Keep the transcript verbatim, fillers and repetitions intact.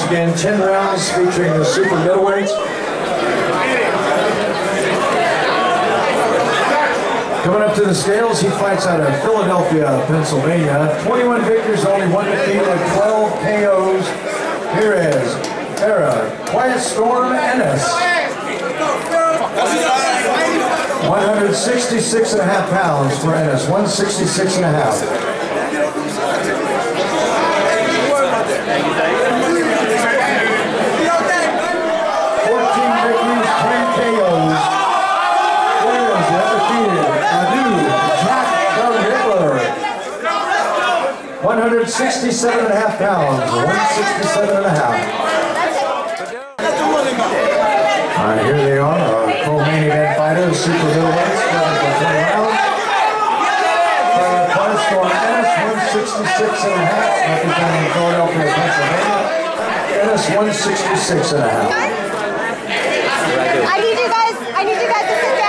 again, ten rounds featuring the super middleweights. Coming up to the scales, he fights out of Philadelphia, Pennsylvania. twenty-one victories, only one defeat with twelve K Os. Here is Farah Quiet Storm Ennis. one sixty-six and a half pounds for Ennis, one sixty-six and a half. fourteen victories, ten K Os. Here is the undefeated Badou Jack, one sixty-seven and a half pounds, one sixty-seven and a half. Alright, here they are, our co-main event fighters, super middleweights, for twenty rounds. Farah Quiet Storm Ennis, one sixty-six and a half, representing Philadelphia, Pennsylvania. Ennis, one sixty-six and a half. I need you guys, I need you guys to sit down.